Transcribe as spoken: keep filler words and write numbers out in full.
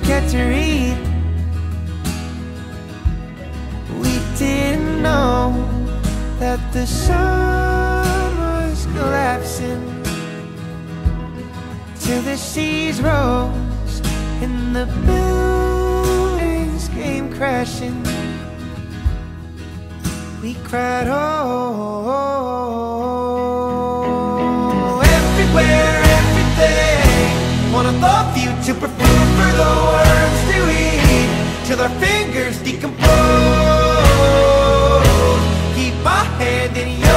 get to read. We didn't know that the sun was collapsing till the seas rose and the buildings came crashing. We cried, oh, everywhere, everything. One of the few to prefer for the worms to eat till our fingers decompose. Keep my hand in yours.